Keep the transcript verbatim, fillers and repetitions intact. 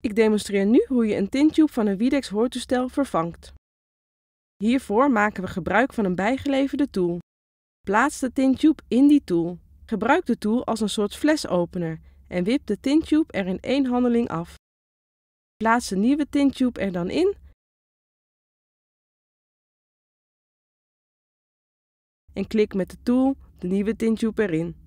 Ik demonstreer nu hoe je een tintube van een Widex hoortoestel vervangt. Hiervoor maken we gebruik van een bijgeleverde tool. Plaats de tintube in die tool. Gebruik de tool als een soort flesopener en wip de tintube er in één handeling af. Plaats de nieuwe tintube er dan in en klik met de tool de nieuwe tintube erin.